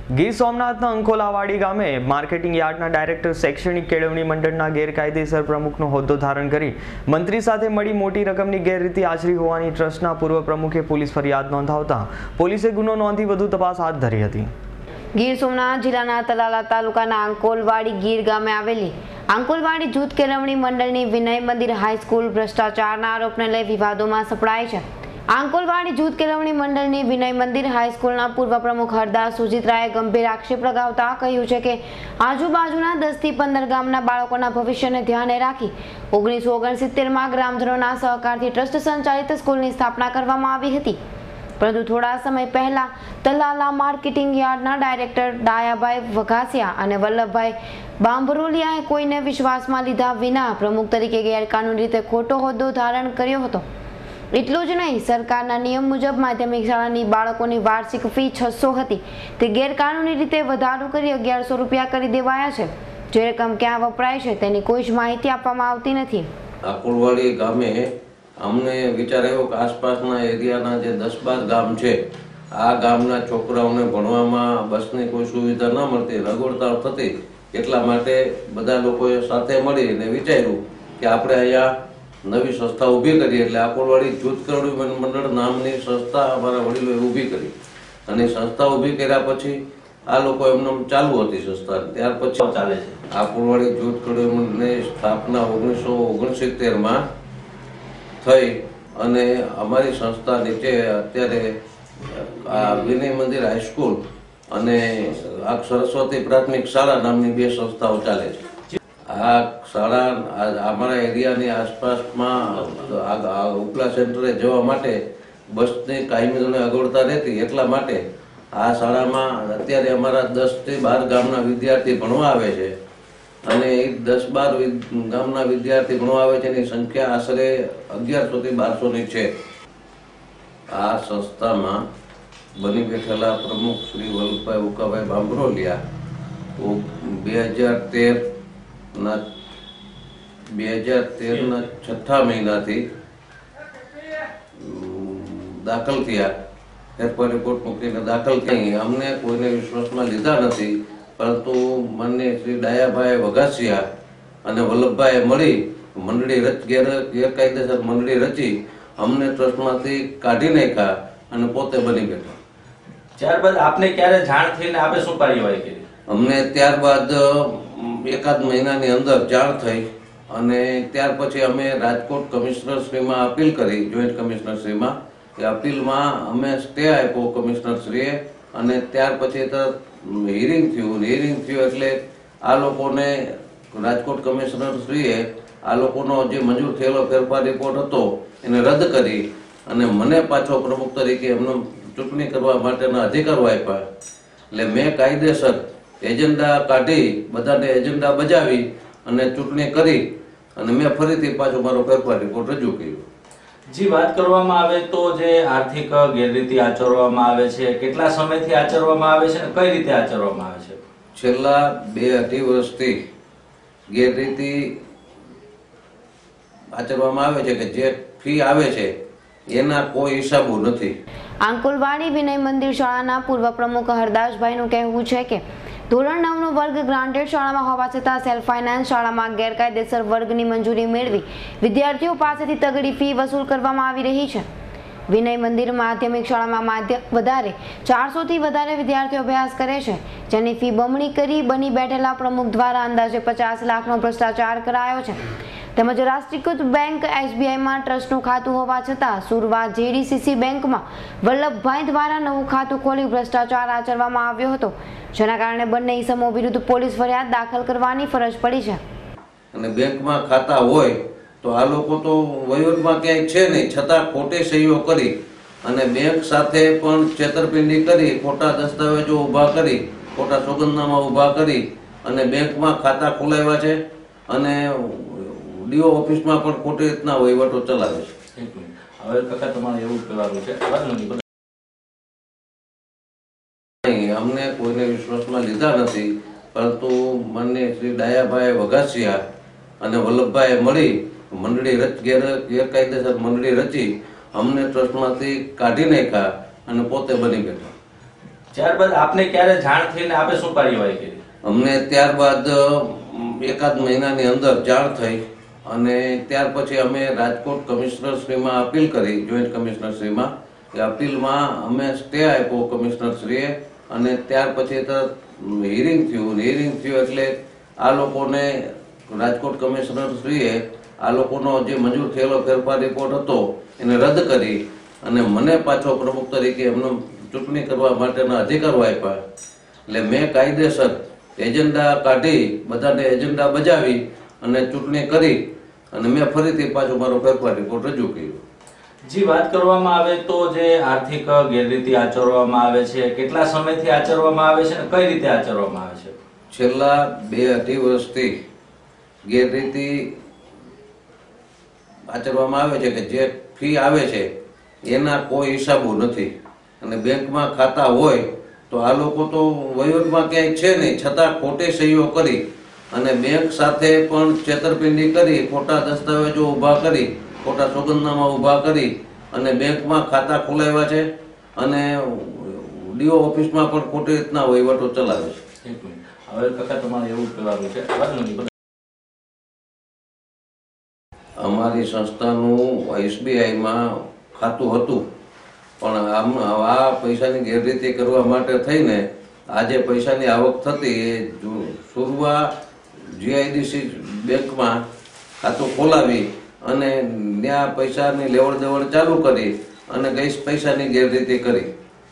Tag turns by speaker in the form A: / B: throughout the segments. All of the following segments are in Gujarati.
A: ગીર સોમનાથના અંકોલાવાડી ગામે માર્કેટિંગ યાર્ડના ડાયરેક્ટર શૈક્ષણિક કેળવણી મંડળના ગેરકાયદેસર પ્રમુખનો હોદ્દો ધારણ કરી મંત્રી સાથે મળી મોટી રકમની ગેરરીતિ આચરી હોવાની ટ્રસ્ટના પૂર્વ પ્રમુખે પોલીસ ફરિયાદ નોંધાવતા પોલીસે ગુનો નોંધી વધુ તપાસ હાથ ધરી હતી।
B: ગીર સોમનાથ જિલ્લાના તલાલા તાલુકાના અંકોલવાડી ગીર ગામે આવેલી અંકોલવાડી જૂથ કેળવણી મંડળની વિનય મંદિર હાઈસ્કૂલ ભ્રષ્ટાચારના આરોપને લઈ વિવાદોમાં સપડાય છે। અંકોલવાડી જૂથ કેળવણી મંડળની વિનય મંદિર હાઈસ્કૂલના પૂર્વ પ્રમુખ હરદાસ સુજીત્રાએ ગંભીર આક્ષેપ લગાવતા કહ્યું છે કે આજુબાજુના 10 થી 15 ગામના બાળકોના ભવિષ્યને ધ્યાને રાખી 1969માં ગ્રામજનોના સહકારથી ટ્રસ્ટ સંચાલિત સ્કૂલની સ્થાપના કરવામાં આવી હતી, પરંતુ થોડા સમય પહેલા તલાલા માર્કેટિંગ યાર્ડના ડાયરેક્ટર ડાયાભાઈ વઘાસિયા અને વલ્લભભાઈ બાંભરોલિયાએ કોઈને વિશ્વાસમાં લીધા વિના પ્રમુખ તરીકે ગેરકાનૂની રીતે ખોટો હોદ્દો ધારણ કર્યો હતો। એટલું જ નહીં, સરકારના નિયમ મુજબ માધ્યમિક શાળાની બાળકોની વાર્ષિક ફી 600 હતી, તે ગેરકાનૂની રીતે વધારો કરી 1100 રૂપિયા કરી દેવાયા છે। જે રકમ ક્યાં વપરાય છે તેની કોઈ જ માહિતી આપવામાં આવતી નથી।
C: અંકોલવાડી ગામે અમને વિચાર આવ્યો કે આસપાસના એરિયાના જે 10-12 ગામ છે, આ ગામના છોકરાઓને ભણવામાં બસની કોઈ સુવિધા ન મળતી, અગવડતા થતી, એટલા માટે બધા લોકોએ સાથે મળીને વિચાર્યું કે આપણે અહીંયા નવી સંસ્થા ઊભી કરી। એટલે અંકોલવાડી જૂથ કેળવણી મંડળ નામની સંસ્થા અમારા વડીલોએ ઊભી કરી અને સંસ્થા ઊભી કર્યા પછી આ લોકો એમને ચાલુ હતી સંસ્થા। ત્યાર પછી ચાલે છે અંકોલવાડી જૂથ કેળવણી મંડળની સ્થાપના 1969માં થઈ અને અમારી સંસ્થા નીચે અત્યારે આ વિનય મંદિર હાઈસ્કૂલ અને આ સરસ્વતી પ્રાથમિક શાળા નામની 2 સંસ્થાઓ ચાલે છે। આ શાળા અમારા એરિયાની આસપાસમાં ઉપલા સેન્ટરે જવા માટે બસની કાયમી ધોરણે અગવડતા રહેતી, એટલા માટે આ શાળામાં અત્યારે અમારા 10 થી 12 ગામના વિદ્યાર્થી ભણવા આવે છે અને એ 10-12 ગામના વિદ્યાર્થી ભણવા આવે છે એની સંખ્યા આશરે 1100 થી 1200ની છે। આ સંસ્થામાં બની બેઠેલા પ્રમુખ શ્રી વલ્લભભાઈ ઉકાભાઈ બાંભરોલિયા 2013ના 6 મહિનાથી દાખલ થયા, ફેરફાર રિપોર્ટ મૂકીને દાખલ થઈ। અમને કોઈને વિશ્વાસમાં લીધા નથી, પરંતુ માનનીય શ્રી ડાયાભાઈ વઘાસિયા અને વલ્લભભાઈએ મળી મંડળી ગેરકાયદેસર મંડળી રચી અમને ટ્રસ્ટમાંથી કાઢી નાખ્યા અને પોતે બની બેઠા।
D: ત્યારબાદ આપને ક્યારે જાણ થઈને આપે શું કાર્યવાહી કરી?
C: અમને ત્યારબાદ એકાદ મહિનાની અંદર જાણ થઈ અને ત્યાર પછી અમે રાજકોટ કમિશનરશ્રીમાં અપીલ કરી, જોઈન્ટ કમિશનરશ્રીમાં। એ અપીલમાં અમે સ્ટે આપ્યો કમિશનરશ્રીએ અને ત્યાર પછી હિયરિંગ થયું એટલે આ લોકોને રાજકોટ કમિશનરશ્રીએ આ લોકોનો જે મંજૂર થયેલો ફેરફાર રિપોર્ટ હતો એને રદ કરી અને મને પાછો પ્રમુખ તરીકે એમને ચૂંટણી કરવા માટેના અધિકારો આપ્યા। એટલે મેં કાયદેસર એજન્ડા કાઢી, બધાને એજન્ડા બજાવી અને ચૂંટણી કરી અને મેં ફરીથી પાછો મારો ફેરફાર રિપોર્ટ રજૂ કર્યો।
D: જી, વાત કરવામાં આવે તો જે આર્થિક ગેરરીતિ આચરવામાં આવે છે, કેટલા સમયથી આચરવામાં આવે છે અને કઈ રીતે આચરવામાં આવે છે?
C: છેલ્લા 2-2.5 વર્ષથી ગેરરીતિ આચરવામાં આવે છે કે જે ફી આવે છે એના કોઈ હિસાબો નથી।
B: અંકોલવાડી વિનય મંદિર શાળાના પૂર્વ પ્રમુખ હરદાસભાઈનું કહેવું છે કે ધોરણ 9નો વર્ગ ગ્રાન્ટેડ શાળામાં હોવા છતાં સેલ્ફ ફાઇનાન્સ શાળામાં ગેરકાયદેસર વર્ગની મંજૂરી મેળવી વિદ્યાર્થીઓ પાસેથી તગડી ફી વસૂલ કરવામાં આવી રહી છે। વિનય મંદિર માધ્યમિક શાળામાં વધારે 400 થી વધારે વિદ્યાર્થીઓ અભ્યાસ કરે છે, જેની ફી બમણી કરી બની બેઠેલા પ્રમુખ દ્વારા અંદાજે 50 લાખનો ભ્રષ્ટાચાર કરાયો છે। તેમજ રાષ્ટ્રીયકૃત બેંક SBIમાં ટ્રસ્ટનું ખાતું હોવા છતાં સુરવા JDCC બેંકમાં વલ્લભભાઈ દ્વારા નવું ખાતું ખોલી ભ્રષ્ટાચાર આચરવામાં આવ્યો હતો, જેના કારણે બંને ઇસમો વિરુદ્ધ પોલીસ ફરિયાદ દાખલ કરવાની ફરજ પડી છે।
C: અને બેંકમાં ખાતા હોય તો આ લોકો તો વહીવટમાં ક્યાંય છે નહીં, છતાં ખોટી સહીઓ કરી અને બેંક સાથે પણ છેતરપિંડી કરી, ખોટા દસ્તાવેજો ઊભા કરી, ખોટા સોગંદનામા ઊભા કરી અને બેંકમાં ખાતા ખોલાવ્યા છે અને ડીઓ ઓફિસમાં પણ ખોટી રીતના વહીવટો ચલાવે છે।
D: હવે કાકા તમારે એવું કહેવાનું છે?
C: અમને કોઈને વિશ્વાસમાં લીધા નથી, પરંતુ માનનીય શ્રી ડાયાભાઈ વઘાસિયા અને વલ્લભભાઈએ મળી મંડળી ગેરકાયદેસર મંડળી રચી અમને ટ્રસ્ટમાંથી કાઢી નાખ્યા અને પોતે બની બેઠા।
D: ત્યારબાદ આપને ક્યારે જાણ થઈને આપે શું કાર્યવાહી કરી?
C: અમને ત્યારબાદ એકાદ મહિનાની અંદર જાણ થઈ અને ત્યાર પછી અમે રાજકોટ કમિશનરશ્રીમાં અપીલ કરી, જોઈન્ટ કમિશનરશ્રીમાં. એ અપીલમાં અમે સ્ટે આપ્યો કમિશનરશ્રીએ અને ત્યાર પછી હિયરિંગ થયું. હિયરિંગ થયું એટલે આ લોકોને રાજકોટ કમિશનરશ્રીએ આ લોકોનો જે મંજૂર થયેલો ફેરફાર રિપોર્ટ હતો એને રદ કરી અને મને પાછો પ્રમુખ તરીકે એમનો ચૂંટણી કરવા માટેના અધિકારો આપ્યા. એટલે મેં કાયદેસર એજન્ડા કાઢી, બધાને એજન્ડા બજાવી અને ચૂંટણી કરી અને મેં ફરીથી પાછો મારો ફેરફાર રિપોર્ટ રજૂ કર્યો.
D: જી, વાત કરવામાં આવે તો જે આર્થિક ગેરરીતિ આચરવામાં આવે છે, કેટલા સમયથી આચરવામાં આવે છે અને કઈ રીતે આચરવામાં આવે છે?
C: છેલ્લા 2-2.5 વર્ષથી ગેરરીતિ આચરવામાં આવે છે કે જે ફી આવે છે એના કોઈ હિસાબો નથી અને બેંકમાં ખાતા હોય તો આ લોકો તો વહીવટમાં ક્યાંય છે નહીં, છતાં ખોટી સહીઓ કરી અને બેંક સાથે પણ છેતરપિંડી કરી, ખોટા દસ્તાવેજો ઊભા કરી, ખોટા સોગંદનામા ઊભા કરી અને બેંકમાં ખાતા ખોલાવ્યા છે અને ડીઓ ઓફિસમાં પણ ખોટી રીતના વહીવટો ચલાવે છે.
D: એક મિનિટ, હવે કાકા તમારે એવું કહેવાનું છે,
C: અમારી સંસ્થાનું એસબીઆઈમાં ખાતું હતું પણ આ પૈસાની ગેરરીતિ કરવા માટે થઈને આજે પૈસાની આવક થતી એ સુરવા જીઆઈડીસી બેંકમાં ખાતું ખોલાવી અને ત્યાં પૈસાની લેવડ દેવડ ચાલુ કરી અને પૈસાની ગેરરીતિ કરી.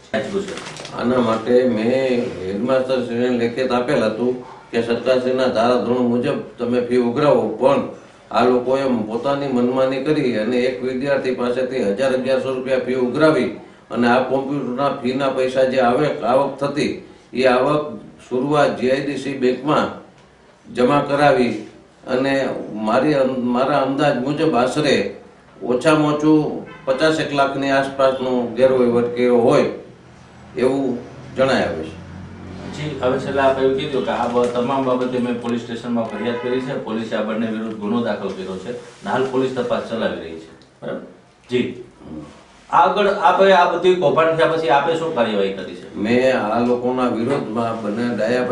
C: આના માટે મેં હેડમાસ્ટરશ્રીને લેખિત આપેલ હતું કે સરકારશ્રીના ધારાધોરણ મુજબ તમે ફી ઉઘરાવો, પણ આ લોકોએ પોતાની મનમાની કરી અને એક વિદ્યાર્થી પાસેથી 1000-1100 રૂપિયા ફી ઉઘરાવી અને આ કોમ્પ્યુટરના ફીના પૈસા જે આવક થતી એ આવક સુરવા જીઆઈડીસી બેંકમાં જમા કરાવી અને મારા અંદાજ મુજબ આશરે ઓછામાં ઓછું 50-1 લાખની આસપાસનો ગેરવહીવટ કર્યો હોય એવું જણાય આવે છે.
D: જી, હવે છેલ્લા આપણે એવું કીધું કે આ તમામ બાબતે મેં પોલીસ સ્ટેશનમાં ફરિયાદ કરી છે. પોલીસે આ બંને વિરુદ્ધ ગુનો દાખલ કર્યો છે. હાલ પોલીસ તપાસ ચલાવી રહી છે. બરાબર? જી, આગળ આપણે આ બધી કૌભાંડ થયા પછી આપે શું કાર્યવાહી કરી છે?
C: મેં આ લોકોના વિરોધમાં બંને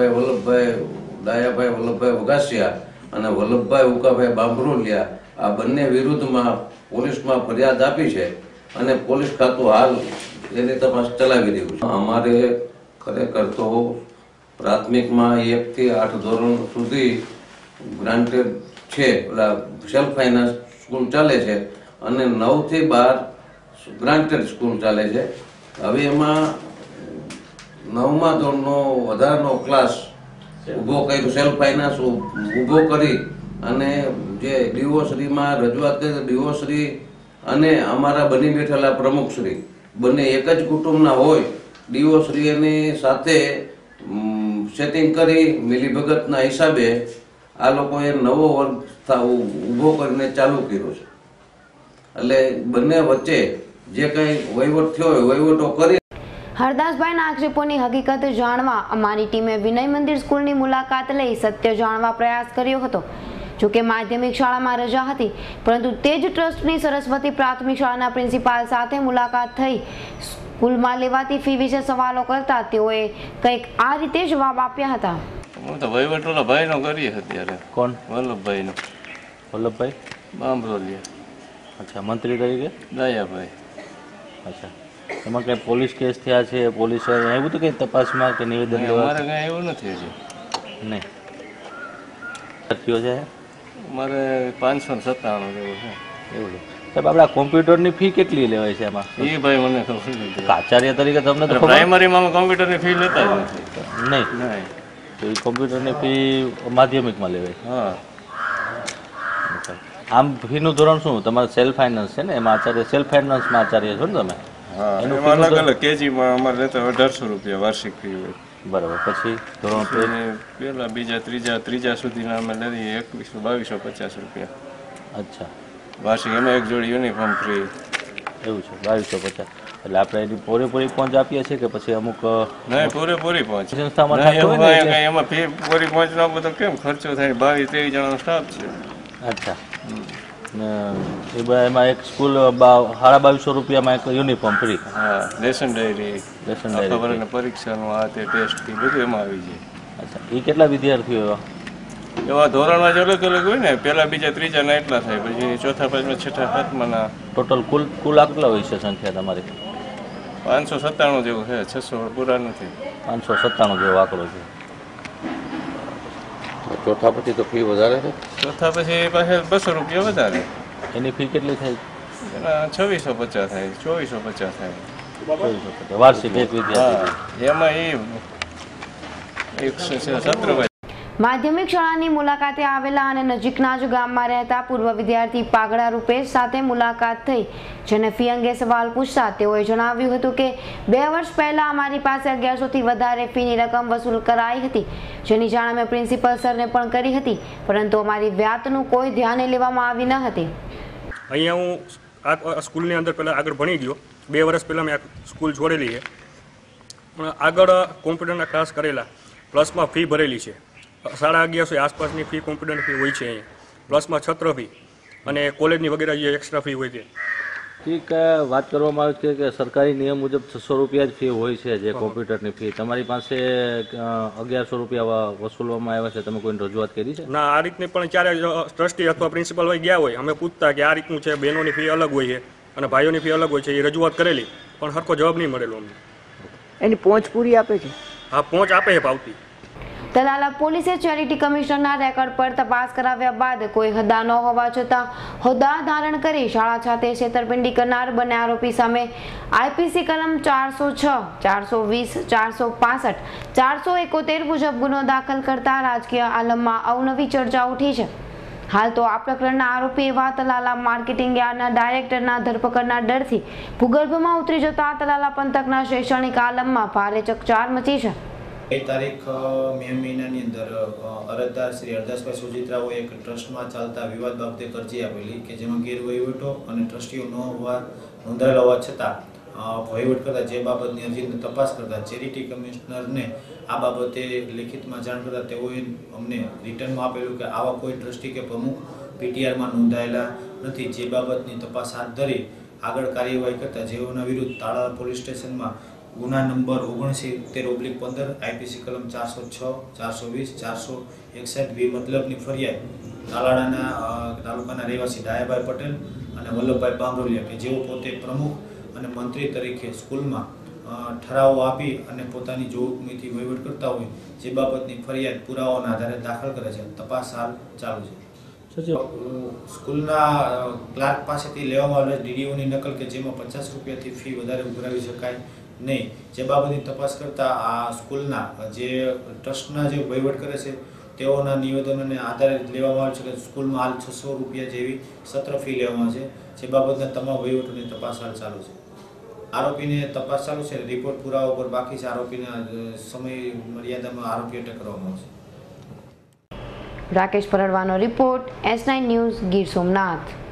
C: ડાયાભાઈ વલ્લભભાઈ વઘાસિયા અને વલ્લભભાઈ ઉકાભાઈ બાંભરોલિયા આ બંને વિરુદ્ધમાં પોલીસમાં ફરિયાદ આપી છે અને પોલીસ ખાતું હાલ એની તપાસ ચલાવી રહ્યું છે. અમારે ખરેખર તો પ્રાથમિકમાં 1 થી 8 ધોરણ સુધી ગ્રાન્ટેડ છે, સેલ્ફ ફાઇનાન્સ સ્કૂલ ચાલે છે અને 9 થી 12 ગ્રાન્ટેડ સ્કૂલ ચાલે છે. હવે એમાં 9મા ધોરણનો વધારાનો ક્લાસ ઊભો કર્યો, સેલ્ફ ફાઇનાન્સ ઊભો કરી અને જે ડીઓશ્રીમાં રજૂઆત કરી, ડીઓશ્રી અને અમારા બની બેઠેલા પ્રમુખશ્રી બંને એક જ કુટુંબના હોય. ડીઓશ્રીની સાથે સેટિંગ કરી મિલીભગતના હિસાબે આ લોકોએ નવો વર્ગ ઊભો કરીને ચાલુ કર્યો છે. એટલે બંને વચ્ચે જે કંઈ વહીવટ થયો હોય વહીવટો કરી.
B: હરદાસભાઈના આક્ષેપોની હકીકત જાણવા અમારી ટીમે વિનય મંદિર સ્કૂલની મુલાકાત લઈ સત્ય જાણવા પ્રયાસ કર્યો હતો. જોકે માધ્યમિક શાળામાં રજા હતી, પરંતુ તે જ ટ્રસ્ટની સરસ્વતી પ્રાથમિક શાળાના પ્રિન્સિપાલ સાથે મુલાકાત થઈ સ્કૂલમાં લેવાતી ફી વિશે સવાલો કરતા તેઓએ કંઈક આ રીતે જવાબ આપ્યા હતા.
E: હું તો વહીવટ ઓલા ભાઈનો કરીએ અત્યારે.
D: કોણ?
E: વલ્લભભાઈનો.
D: વલ્લભભાઈ
E: બાંભરોલિયા.
D: અચ્છા, મંત્રી તરીકે?
E: દયાભાઈ.
D: અચ્છા, એમાં કઈ પોલીસ કેસ થયા છે? પોલીસ આવ્યું હતું કઈ તપાસમાં કે નિવેદન?
E: અમારે કઈ એવું નથી હજી.
D: નહીં થયો છે?
E: અમારે 597 જેવું છે.
D: એવું છે સાહેબ. આપણા કોમ્પ્યુટરની ફી કેટલી લેવાય છે એમાં?
E: એ ભાઈ મને ખબર નથી.
D: આચાર્ય તરીકે તમને તો
E: પ્રાઇમરીમાં કોમ્પ્યુટરની ફી લેતા જ નથી.
D: નહીં. તો એ કોમ્પ્યુટરની ફી માધ્યમિકમાં લેવાય?
E: હા.
D: આમ ફીનું ધોરણ શું? તમારે સેલ્ફ ફાઇનાન્સ છે ને, એમાં આચાર્ય સેલ્ફ ફાઇનાન્સમાં આચાર્ય છો ને તમે?
E: હા, એમાં અલગ અલગ. કેજીમાં અમારે લેતા 1800 રૂપિયા વાર્ષિક ફી હોય.
D: બરાબર. પછી ધોરણ
E: પહેલા બીજા ત્રીજા સુધીના અમે લઈએ 2250 રૂપિયા.
D: અચ્છા,
E: વાર્ષિક. એમાં એક જોડી યુનિફોર્મ ફ્રી.
D: એવું છે, 2250. એટલે આપણે એની પૂરેપૂરી પહોંચ આપીએ છીએ કે પછી અમુક?
E: નહીં, પૂરેપૂરી પહોંચ.
D: સંસ્થામાં
E: એમાં ફી પૂરી પહોંચનો બધો કેમ ખર્ચો થાય? 22-23 જણાનો સ્ટાફ છે.
D: અચ્છા, ને એ બધા એમાં એક સ્કૂલ 2250 રૂપિયામાં એક યુનિફોર્મ ફ્રી.
E: હા, રેશન ડાયરી,
D: રેશન
E: આખા
D: ડાયરી.
E: વર્ષના પરીક્ષાનું આ તે ટેસ્ટ કે બધું એમાં આવી જાય.
D: અચ્છા, એ કેટલા વિદ્યાર્થીઓ એવા?
E: એવા ધોરણમાં જ અલગ અલગ હોય ને, પહેલા બીજા ત્રીજાના એટલા થાય, પછી ચોથા પાંચમા છઠ્ઠા સાતમાના
D: ટોટલ કુલ કેટલા હોય છે સંખ્યા તમારી?
E: 597 જેવું છે, 600 પૂરા નથી.
D: 597 જેવો આંકડો છે.
C: ચોથા પછી તો ફી વધારે છે.
E: ચોથા પછી પાસે 200 રૂપિયા વધારે,
D: એની ફી કેટલી થાય?
E: એના 2650 થાય, 2450 થાય.
D: 2450 વાર્ષિક એક વિદ્યાર્થી.
E: હા, એમાં એક સત્ર
B: માધ્યમિક શાળાની મુલાકાતે આવેલા અને નજીકના જ ગામમાં રહેતા પૂર્વ વિદ્યાર્થી પાગડા રૂપેશ સાથે મુલાકાત થઈ, જેને ફી અંગે સવાલ પૂછતા તેઓએ જણાવ્યું હતું કે 2 વર્ષ પહેલા અમારી પાસે 1100 થી વધારે ફીની રકમ વસૂલ કરાઈ હતી, જેની જાણ અમે પ્રિન્સિપલ સરને પણ કરી હતી, પરંતુ અમારી વ્યાતનું કોઈ ધ્યાને લેવામાં આવી ન હતી.
F: અહીંયા હું આ સ્કૂલની અંદર પહેલાં આગળ ભણી ગયો, 2 વર્ષ પહેલાં મેં આ સ્કૂલ છોડેલી છે, પણ આગળ કોમ્પ્યુટરના ક્લાસ કરેલા, પ્લસમાં ફી ભરેલી છે 1150 આસપાસની ફી કોમ્પ્યુટરની ફી હોય છે અહીંયા, પ્લસમાં છત્ર ફી અને કોલેજની વગેરે જે એક્સ્ટ્રા ફી હોય છે.
D: ઠીક, વાત કરવામાં આવે છે કે સરકારી નિયમ મુજબ 600 રૂપિયા જ ફી હોય છે જે કોમ્પ્યુટરની ફી. તમારી પાસે 1100 રૂપિયા વસૂલવામાં આવ્યા છે, તમે કોઈને રજૂઆત કરી છે?
F: ના, આ રીતની પણ ક્યારે ટ્રસ્ટી અથવા પ્રિન્સિપલ હોય ગયા હોય, અમે પૂછતા કે આ રીતનું છે, બહેનોની ફી અલગ હોય છે અને ભાઈઓની ફી અલગ હોય છે, એ રજૂઆત કરેલી પણ સરખો જવાબ નહીં મળેલો અમને.
G: એની પહોંચ પૂરી આપે છે?
F: હા, પહોંચ આપે છે પાવતી.
B: તલાલા પોલીસે ચેરિટી કમિશનરના રેકોર્ડ પર તપાસ કરાવ્યા બાદ કોઈ હોદ્દા ન હોવા છતાં હોદ્દા ધારણ કરી શાળા ખાતે છેતરપિંડી કરનાર બંને આરોપી સામે આઈપીસી કલમ 406, 420, 465, 471 મુજબ ગુનો દાખલ કરતા રાજકીય આલમમાં અવનવી ચર્ચા ઉઠી છે. હાલ તો આ પ્રકરણના આરોપી એવા તલાલા માર્કેટિંગ યાર્ડના ડાયરેક્ટરના ધરપકડના ડરથી ભૂગર્ભમાં ઉતરી જતા તલાલા પંથકના શૈક્ષણિક આલમમાં ભારે ચકચાર મચી છે.
H: તારીખ મે મહિનાની અંદર અરજદાર શ્રી હરદાસભાઈ સુજિત્રાઓએ એક ટ્રસ્ટમાં ચાલતા વિવાદ બાબતે અરજી આપેલી કે જેમાં ગેરવહીવટો અને ટ્રસ્ટીઓ ન હોવા નોંધાયેલા હોવા છતાં વહીવટ કરતા જે બાબતની અરજીની તપાસ કરતા ચેરિટી કમિશનરને આ બાબતે લેખિતમાં જાણ કરતા તેઓએ અમને રિટર્નમાં આપેલું કે આવા કોઈ ટ્રસ્ટી કે પ્રમુખ પીટીઆરમાં નોંધાયેલા નથી, જે બાબતની તપાસ હાથ ધરી આગળ કાર્યવાહી કરતા જેઓના વિરુદ્ધ તાળાલા પોલીસ સ્ટેશનમાં ગુના નંબર 69/15 આઈપીસી કલમ 406, 420, 461 મતલબની ફરિયાદ તાલુકાના રહેવાસી ડાયાભાઈ પટેલ અને વલ્લભભાઈ પાંભરોલિયા કે જેઓ પોતે પ્રમુખ અને મંત્રી તરીકે સ્કૂલમાં ઠરાવો આપી અને પોતાની જોગમીથી વહીવટ કરતા હોય, જે બાબતની ફરિયાદ પુરાવાના આધારે દાખલ કરે છે. તપાસ હાલ ચાલુ છે. સ્કૂલના ક્લાર્ક પાસેથી લેવામાં આવેલા ડીડીઓની નકલ કે જેમાં 50 રૂપિયાથી ફી વધારે ઉઘરાવી શકાય નહીં, જે બાબતની તપાસ કરતા આ સ્કૂલના જે ટ્રસ્ટના જે વહીવટ કરે છે તેઓના નિવેદનોને આધારે લેવામાં આવે છે કે સ્કૂલમાં હાલ 600 રૂપિયા જેવી સત્ર ફી લેવામાં આવે છે, જે બાબતના તમામ વહીવટોની તપાસ હાલ ચાલુ છે. આરોપીને તપાસ ચાલુ છે, રિપોર્ટ પુરાવા પર બાકી છે. આરોપીના સમય મર્યાદામાં આરોપી અટક કરવામાં આવશે.
B: રાકેશ પરડવાનો report, S9 news, Gir Somnath.